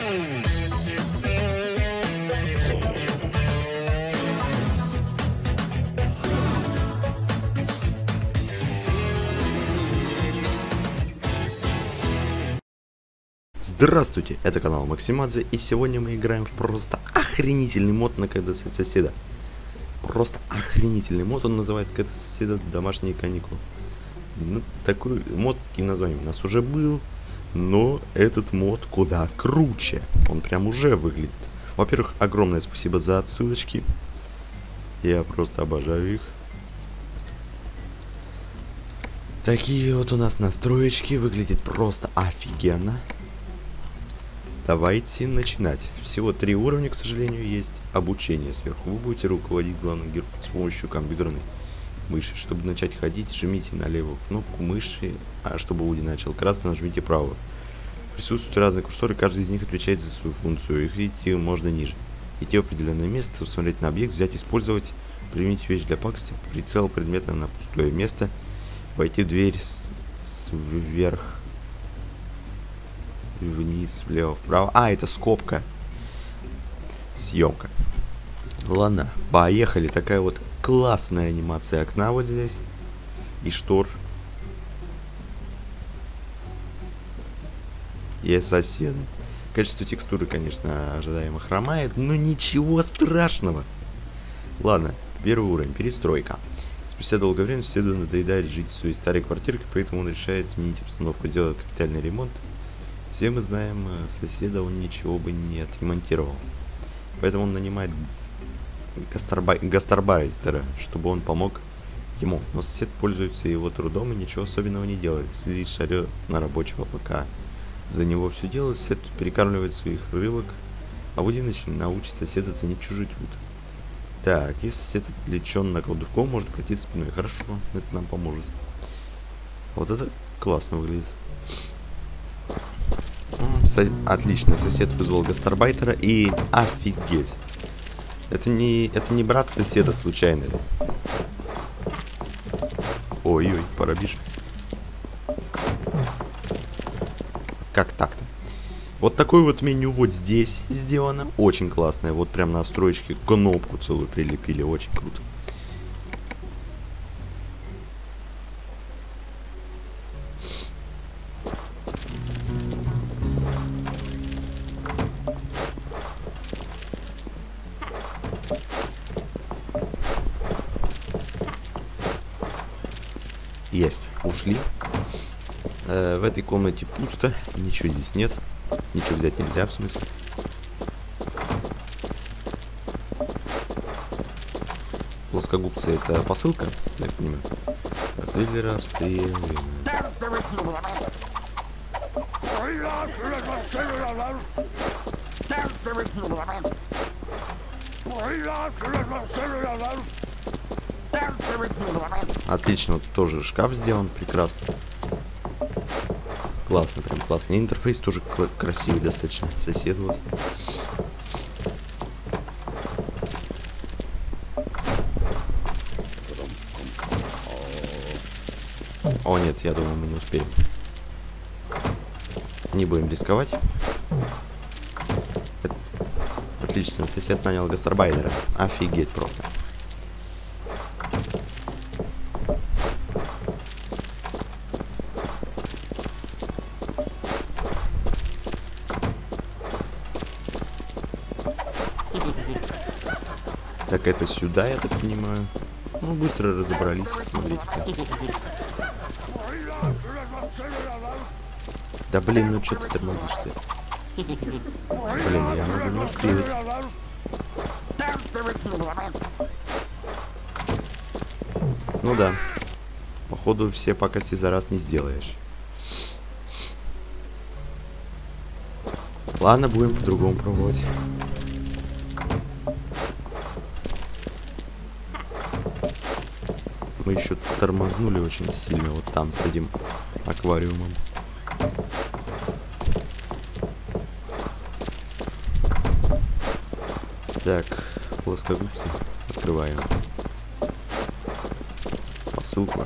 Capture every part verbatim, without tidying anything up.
Здравствуйте, это канал Максимадзе, и сегодня мы играем в просто охренительный мод на КД Соседа. Просто охренительный мод, он называется КД Соседа Домашние каникулы. Ну, такой мод с таким названием у нас уже был, но этот мод куда круче. Он прям уже выглядит. Во-первых, огромное спасибо за отсылочки. Я просто обожаю их. Такие вот у нас настроечки, выглядит просто офигенно. Давайте начинать. Всего три уровня, к сожалению, есть обучение сверху. Вы будете руководить главным героем с помощью компьютерной мыши. Чтобы начать ходить, жмите на левую кнопку мыши, а чтобы Уди начал красться, нажмите правую. Присутствуют разные курсоры, каждый из них отвечает за свою функцию. Их видите можно ниже. Идти в определенное место, посмотреть на объект, взять, использовать, применить вещь для пакости, прицел предмета на пустое место, войти в дверь с, сверх, вниз, влево, вправо. А, это скобка. Съемка. Ладно, поехали. Такая вот классная анимация окна вот здесь. И штор. И соседа. Качество текстуры, конечно, ожидаемо хромает, но ничего страшного. Ладно, первый уровень. Перестройка. Спустя долгое время соседу надоедает жить в своей старой квартирке, поэтому он решает сменить обстановку, сделать капитальный ремонт. Все мы знаем, соседа он ничего бы не отремонтировал. Поэтому он нанимает гастарбайтера, чтобы он помог ему. Но сосед пользуется его трудом и ничего особенного не делает. Лишь орет на рабочего, пока за него все делает. Сосед перекармливает своих рыбок, а Вуди научит соседа ценить чужой труд. Так, если сосед отвлечен на кого-то другого, может пройти спиной. Хорошо, это нам поможет. Вот это классно выглядит. Со... Отлично, сосед вызвал гастарбайтера, и офигеть. Это не, это не брат соседа случайно. Ой-ой, пора бежать. Как так-то? Вот такое вот меню вот здесь сделано. Очень классное. Вот прям на строчке кнопку целую прилепили. Очень круто. Есть, ушли. Э, в этой комнате пусто, ничего здесь нет. Ничего взять нельзя, в смысле. Плоскогубцы — это посылка, я понимаю. Артиллера обстреливаем. Отлично, вот тоже шкаф сделан, прекрасно. Классно, прям классно. И интерфейс тоже красивый достаточно. Сосед вот. О нет, я думаю, мы не успеем. Не будем рисковать. Отлично, сосед нанял гастарбайтера. Офигеть просто. Так, это сюда, я так понимаю. Ну, быстро разобрались, смотрите-ка. Да блин, ну что ты тормозишь-то? Блин, я могу не успеть. Ну да. Походу, все пакости за раз не сделаешь. Ладно, будем по-другому пробовать. Мы еще тормознули очень сильно вот там с этим аквариумом. Так, плоскогубцы открываем. Посылку.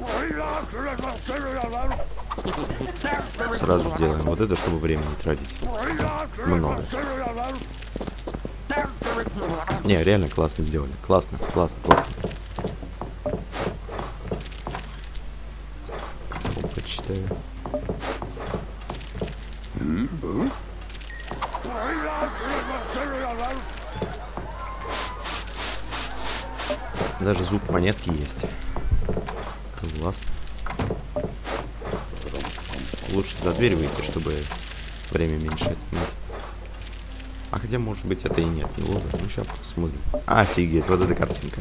Сразу сделаем вот это, чтобы время не тратить. Много. Не, реально классно сделали. Классно, классно, классно. Почитаю. Даже звук монетки есть. Классно. Лучше за дверь выйти, чтобы время меньше отнимать. А хотя, может быть, это и нет, не лоза. Ну, сейчас посмотрим. Офигеть, вот эта картинка.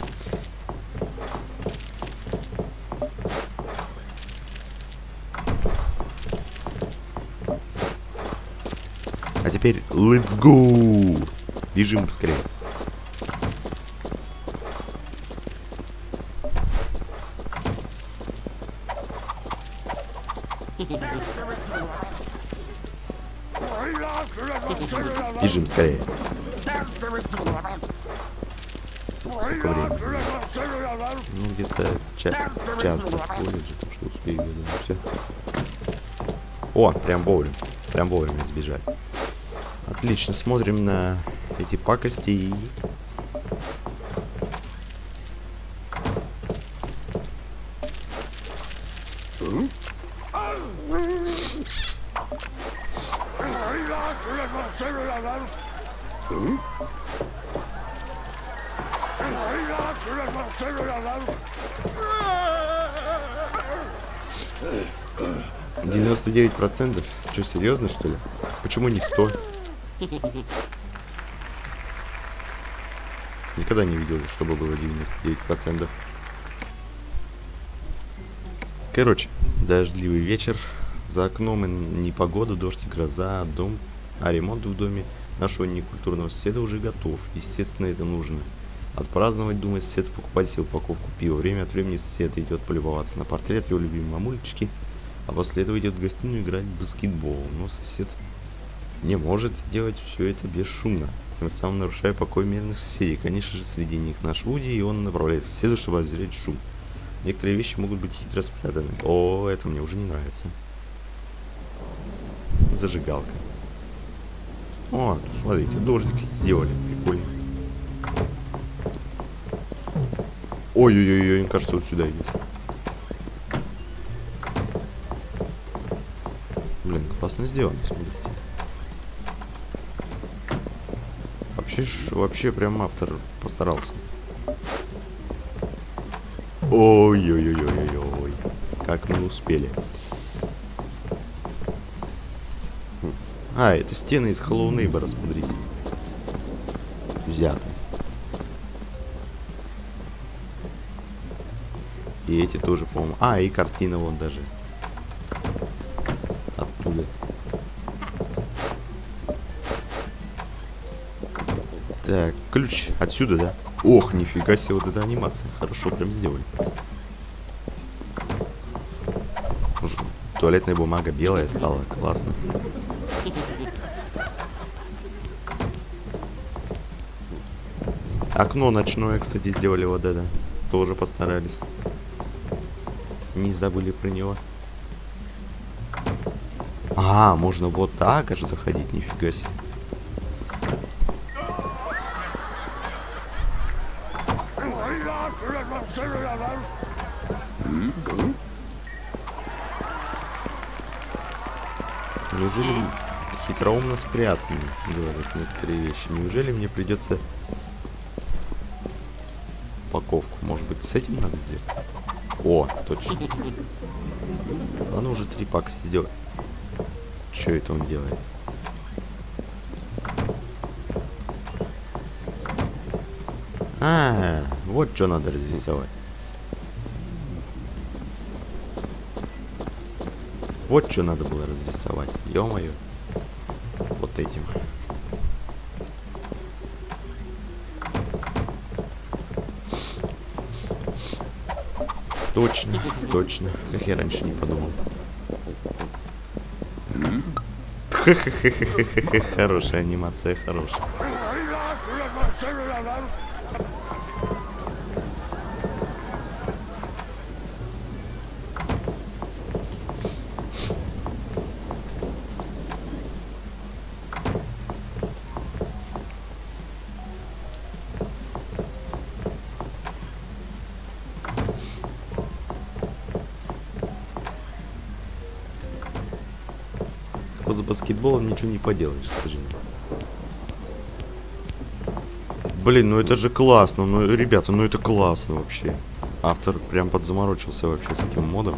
А теперь let's go! Бежим быстрее. Бежим скорее. Сколько времени? Ну, где-то ча час до колледжа, так что успею, я думаю, все. О, прям вовремя. Прям вовремя сбежали. Отлично, смотрим на эти пакости и... девяносто девять процентов? Что, серьезно, что ли? Почему не сто? Никогда не видел, чтобы было девяносто девять процентов. Короче, дождливый вечер. За окном непогода, дождь, гроза, дом, а ремонт в доме нашего некультурного соседа уже готов. Естественно, это нужно отпраздновать, думает сосед, покупать себе упаковку пива. Время от времени сосед идет полюбоваться на портрет его любимой мамулечки, а после этого идет в гостиную играть в баскетбол. Но сосед не может делать все это бесшумно, тем самым нарушая покой мирных соседей. Конечно же, среди них наш Вуди, и он направляет соседа, чтобы обозреть шум. Некоторые вещи могут быть хитро спрятаны. О, это мне уже не нравится. Зажигалка. О, тут, смотрите, дождик сделали. Прикольно. Ой-ой-ой, мне кажется, вот сюда идет. Блин, классно сделано, смотрите. Вообще, вообще прям автор постарался. Ой-ой-ой-ой-ой-ой. Как мы успели. А, это стены из Hello Neighbor, смотрите. Взяты. И эти тоже, по-моему. А, и картина вон даже. Оттуда. Так, ключ отсюда, да? Ох, нифига себе, вот эта анимация. Хорошо прям сделали. Уже туалетная бумага белая стала. Классно. Окно ночное, кстати, сделали вот это. Тоже постарались. Не забыли про него. А, можно вот так аж заходить, нифига себе. Неужели хитроумно спрятаны, говорят некоторые вещи? Неужели мне придется упаковку? Может быть, с этим надо сделать? О, точно. Ладно, уже три пакости сделать. Что это он делает? А, вот что надо разрисовать. Вот что надо было разрисовать. Ё-моё. Вот этим. Точно, точно. Как я раньше не подумал. Хорошая анимация, хорошая. Вот с баскетболом ничего не поделаешь, к сожалению. Блин, ну это же классно. Ну, ребята, ну это классно вообще. Автор прям подзаморочился вообще с этим модом.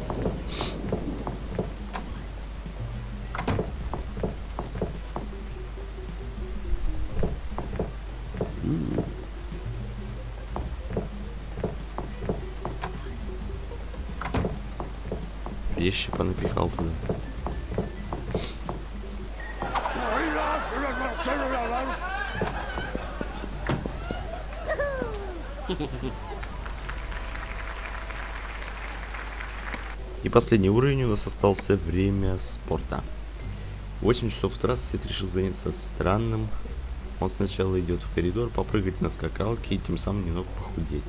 Вещи понапихал туда. И последний уровень у нас остался время спорта. восемь часов утра сосед решил заняться странным. Он сначала идет в коридор, попрыгать на скакалке и тем самым немного похудеть.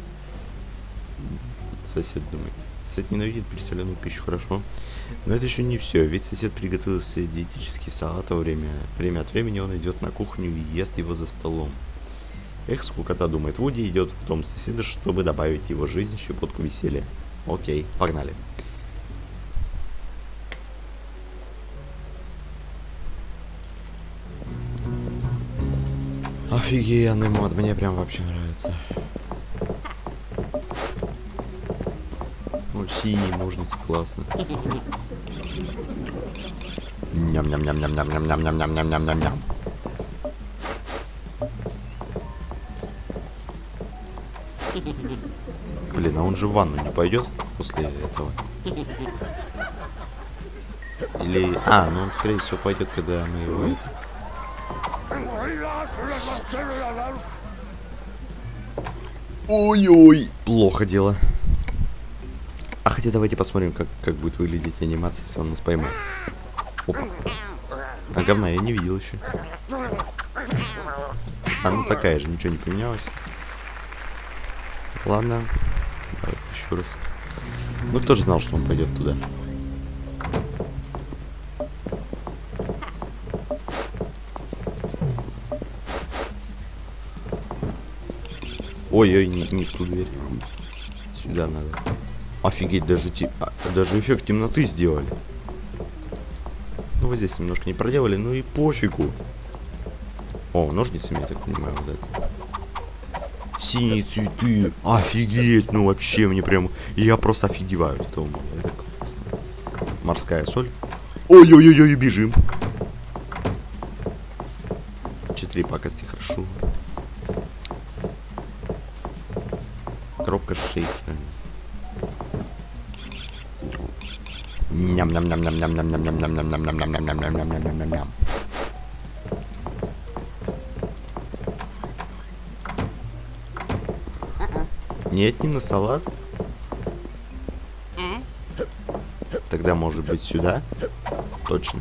Сосед думает. Сосед ненавидит пересоленную пищу, хорошо. Но это еще не все, ведь сосед приготовил себе диетический салат во время. Время от времени он идет на кухню и ест его за столом. Эх, скукота, думает Вуди, идет в дом соседа, чтобы добавить в его жизнь щепотку веселья. Окей, погнали. Офигенный мод, мне прям вообще нравится. Ну, синий ножницы, классно. Ням-ням-ням-ням-ням-ням-ням-ням-ням-ням-ням-ням. Блин, а он же в ванну не пойдет после этого? Или... А, ну он, скорее всего, пойдет, когда мы его... Это... Ой-ой, плохо дело. А хотя давайте посмотрим, как, как будет выглядеть анимация, если он нас поймает. Опа. А говна я не видел еще. А, ну такая же, ничего не поменялось. Ладно. Давай еще раз. Ну, тоже знал, что он пойдет туда. Ой-ой, не, не в ту дверь. Сюда надо. Офигеть, даже, те, а, даже эффект темноты сделали. Ну, вот здесь немножко не проделали, ну и пофигу. О, ножницами, я так понимаю, вот это. Синие цветы. Офигеть, ну вообще мне прям... Я просто офигеваю от этого мода. Это классно. Морская соль. Ой-ой-ой-ой, бежим. Четыре пакости, хорошо. Коробка с шейкерами. Ням-ням-ням-ням-ням-ням-ням-ням-ням-ням-ням-ням-ням-ням-ням-ням-ням-ням-ням-ням. Нет, не на салат. Тогда может быть сюда. Точно.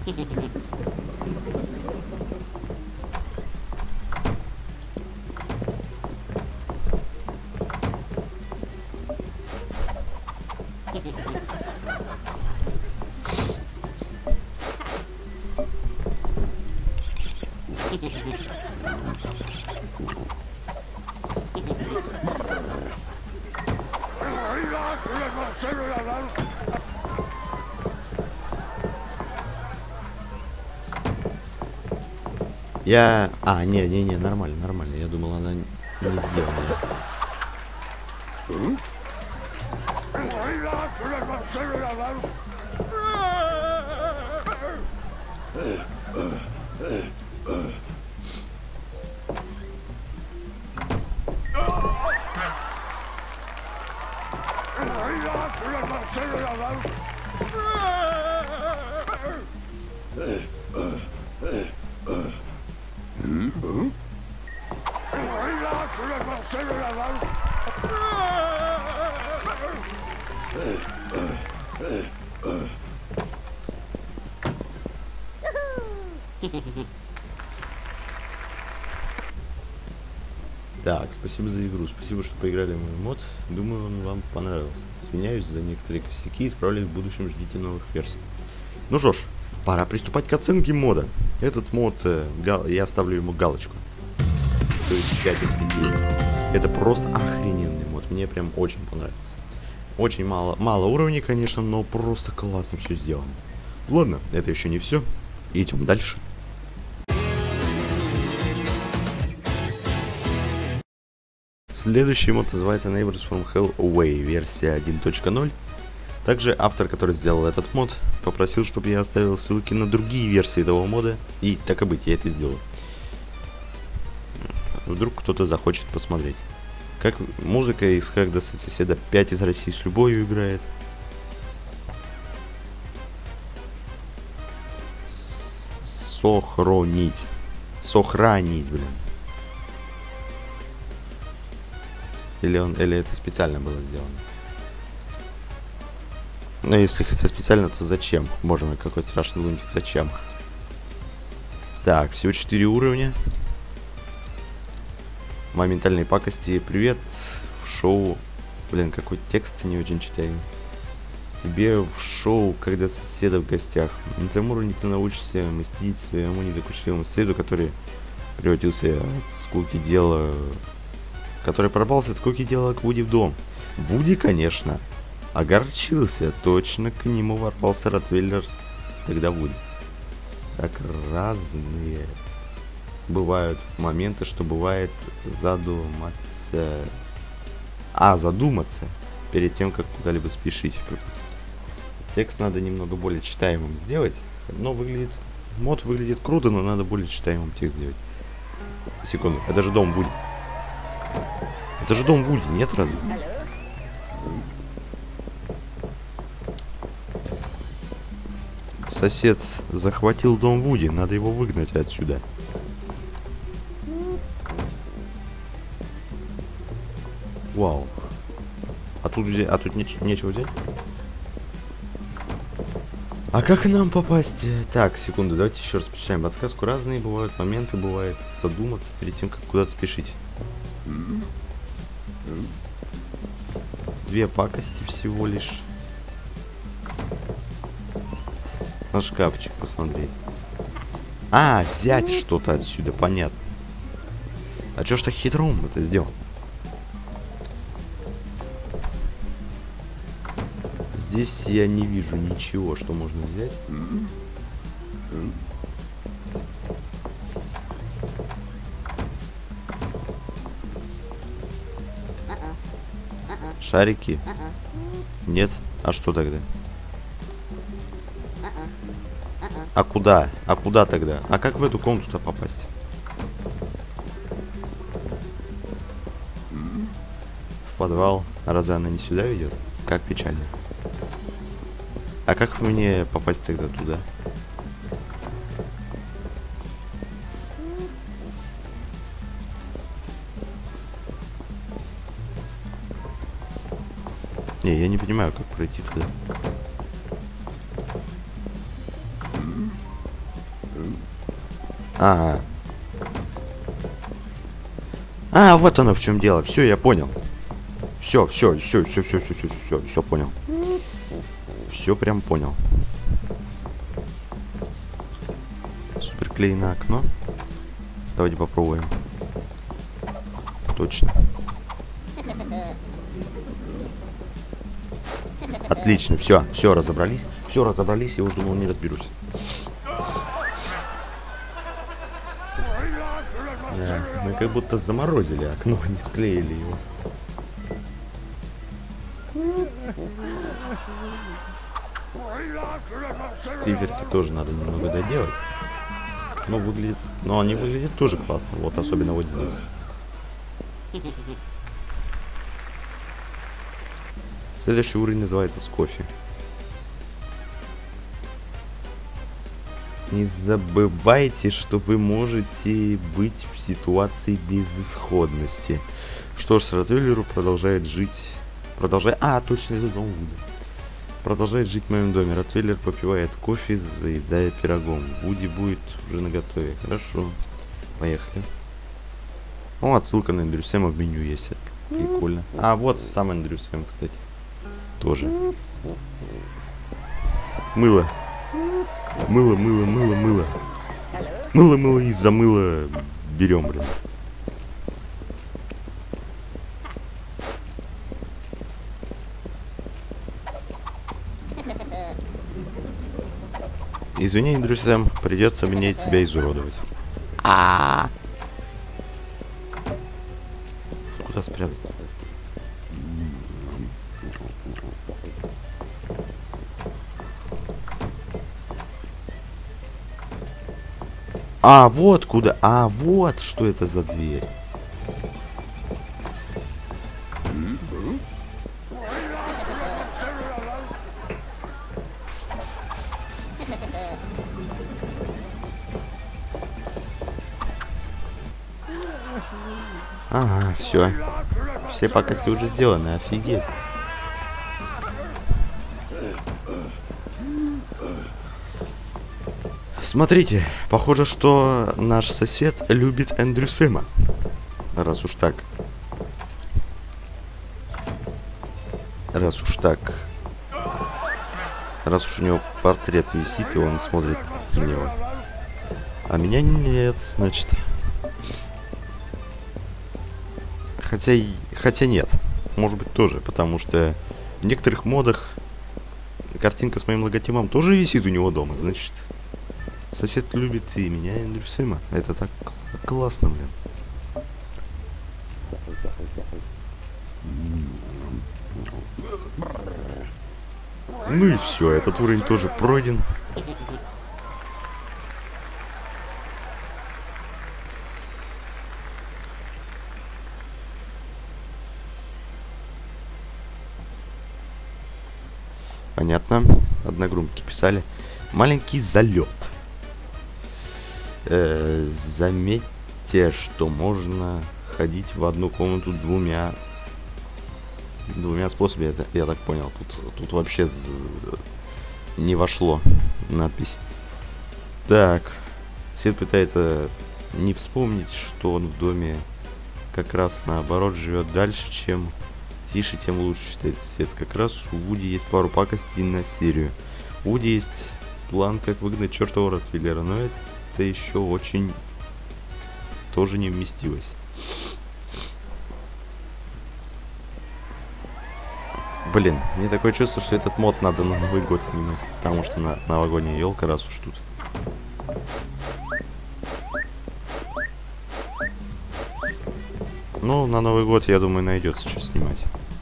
Я... А, не-не-не, нормально, нормально. Я думал, она не сделана. Так, спасибо за игру, спасибо, что поиграли в мой мод. Думаю, он вам понравился. Извиняюсь за некоторые косяки, исправлюсь в будущем, ждите новых версий. Ну что ж, пора приступать к оценке мода. Этот мод, э, гал, я ставлю ему галочку. То есть пять из пяти. Это просто охрененный мод, мне прям очень понравился. Очень мало, мало уровней, конечно, но просто классно все сделано. Ладно, это еще не все. Идем дальше. Следующий мод называется Neighbors from Hell Away, версия один точка ноль. Также автор, который сделал этот мод, попросил, чтобы я оставил ссылки на другие версии этого мода. И так и быть, я это сделаю. Вдруг кто-то захочет посмотреть. Как музыка из Как достать соседа пять из России с любовью играет. Сохранить. Сохранить, блин. Или, он, или это специально было сделано? Но если это специально, то зачем? Боже мой, какой страшный лунтик, зачем? Так, всего четыре уровня. Моментальные пакости. Привет в шоу. Блин, какой текст не очень читаю. Тебе в шоу, когда соседа в гостях. На этом уровне ты научишься мстить своему недокучливому соседу, который превратился от скуки дела... Который пропался от скуки дела к Вуди в дом. Вуди, конечно, огорчился. Точно к нему ворвался ротвейлер. Тогда Вуди. Так разные бывают моменты, что бывает задуматься. А, задуматься перед тем, как куда-либо спешить. Текст надо немного более читаемым сделать. Но выглядит... Мод выглядит круто, но надо более читаемым текст сделать. Секунду, это же дом Вуди. Это же дом Вуди, нет разве? Сосед захватил дом Вуди, надо его выгнать отсюда. Вау. А тут, а тут неч нечего взять? А как нам попасть? Так, секунду, давайте еще раз почитаем подсказку. Разные бывают моменты, бывает задуматься перед тем, как куда-то спешить. Две пакости всего лишь. На шкафчик посмотреть. А, взять что-то отсюда, понятно. А чё ж так хитро он это сделал? Здесь я не вижу ничего, что можно взять. Шарики? Нет? А что тогда? А куда? А куда тогда? А как в эту комнату-то попасть? В подвал. А разве она не сюда ведет? Как печально. А как мне попасть тогда туда? Не, я не понимаю, как пройти туда. А, а, а, вот оно в чем дело. Все, я понял. Все, все, все, все, все, все, все, все, все понял. Все прям понял. Супер клей на окно. Давайте попробуем. Точно. Отлично, все, все, разобрались. Все, разобрались, я уже думал, не разберусь. Да, мы как будто заморозили окно, не склеили его. Циферки тоже надо немного доделать. Но выглядит. Но они выглядят тоже классно. Вот особенно вот здесь. Следующий уровень называется с кофе. Не забывайте, что вы можете быть в ситуации безысходности. Что ж, с Ротвейлеру продолжает жить. Продолжает. А, точно, это дом Вуди. Продолжает жить в моем доме. Ротвейлер попивает кофе, заедая пирогом. Вуди будет уже наготове. Хорошо. Поехали. О, отсылка на Эндрю Сэма в меню есть. Это прикольно. А, вот сам Эндрю Сэм, кстати. Тоже. Мыло. Мыло, мыло, мыло, мыло. Мыло, мыло, из-за мыла берем, блин. Извини, Эндрюсом, придется мне тебя изуродовать. А, -а, -а. Куда спрятаться? А, вот куда. А, вот что это за дверь. Ага, все. Все пакости уже сделаны, офигеть. Смотрите, похоже, что наш сосед любит Эндрю Сэма. Раз уж так. Раз уж так. Раз уж у него портрет висит, и он смотрит на него. А меня нет, значит. Хотя, хотя нет. Может быть тоже, потому что в некоторых модах картинка с моим логотипом тоже висит у него дома, значит. Сосед любит и меня, и Эндрю Сэма. Это так кл классно, блин. Ну и все, этот уровень тоже пройден. Понятно. Одногруппники писали. Маленький залет. Э, заметьте, что можно ходить в одну комнату двумя двумя способами. Это, я так понял. Тут, тут вообще не вошло надпись. Так. Свет пытается не вспомнить, что он в доме как раз наоборот живет дальше, чем тише, тем лучше, считает Свет. Как раз у Вуди есть пару пакостей на серию. У Вуди есть план, как выгнать чертова Ротвейлера, но это еще очень тоже не вместилось. Блин, мне такое чувство, что этот мод надо на Новый год снимать, потому что на новогодняя елка, раз уж тут. Ну, на Новый год, я думаю, найдется что снимать.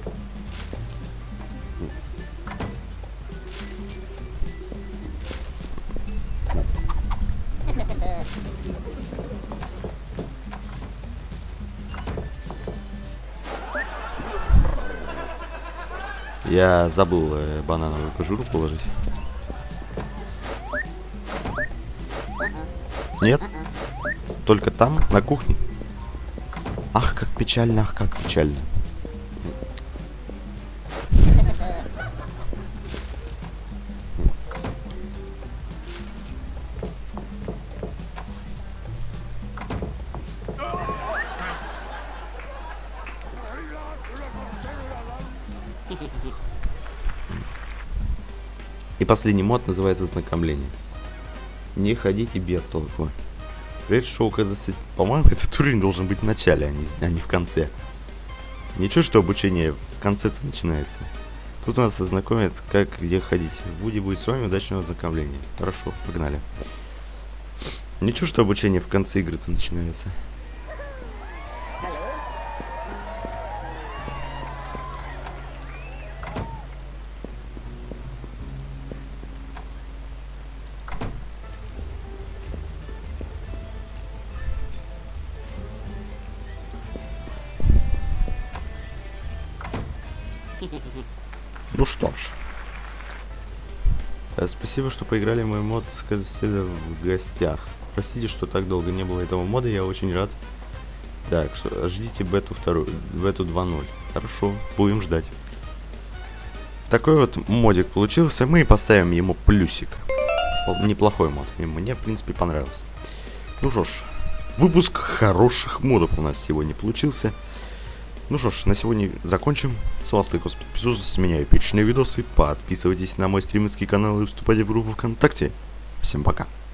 Я забыл э, банановую кожуру положить. Нет? Только там, на кухне? Ах, как печально, ах, как печально. И последний мод называется «Знакомление». Не ходите без толку. Прежде шоу, по-моему, этот уровень должен быть в начале, а не, а не в конце. Ничего, что обучение в конце-то начинается. Тут нас ознакомят, как где ходить. Вуди будет с вами, удачного ознакомления. Хорошо, погнали. Ничего, что обучение в конце игры-то начинается. Ну что ж. Спасибо, что поиграли в мой мод в гостях. Простите, что так долго не было этого мода, я очень рад. Так, что, ждите бету вторую, бету два ноль. Хорошо, будем ждать. Такой вот модик получился, мы поставим ему плюсик. Неплохой мод, мне в принципе понравился. Ну что ж, выпуск хороших модов у нас сегодня получился. Ну что ж, на сегодня закончим. С вас лайкос, подписывайтесь, с меня эпичные видосы. Подписывайтесь на мой стримерский канал и вступайте в группу ВКонтакте. Всем пока.